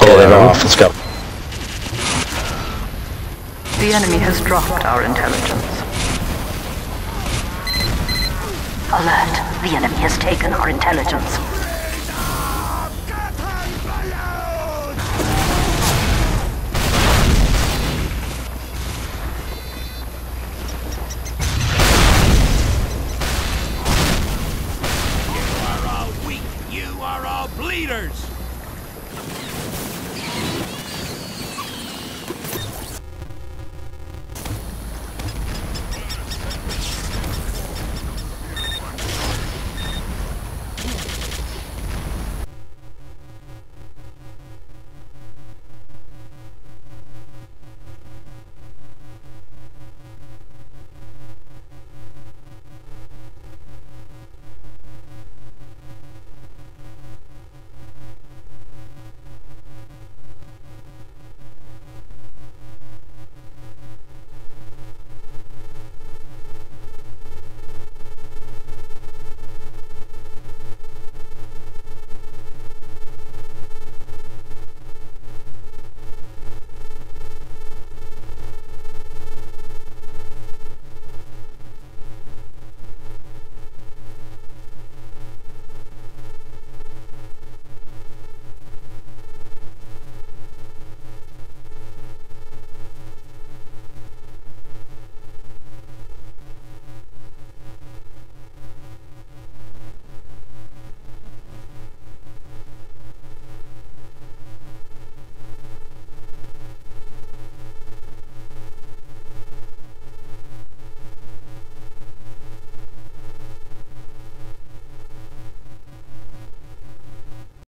Pull it off. Let's go. The enemy has dropped our intelligence. Alert! The enemy has taken our intelligence. You are all weak. You are all bleeders.